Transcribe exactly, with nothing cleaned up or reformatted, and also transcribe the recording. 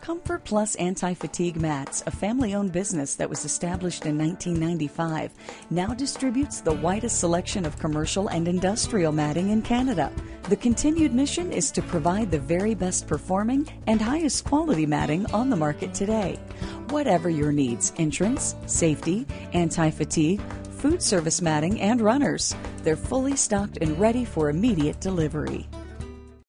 Comfort Plus Anti-Fatigue Mats, a family-owned business that was established in nineteen ninety-five, now distributes the widest selection of commercial and industrial matting in Canada. The continued mission is to provide the very best performing and highest quality matting on the market today. Whatever your needs, entrance, safety, anti-fatigue, food service matting, and runners, they're fully stocked and ready for immediate delivery.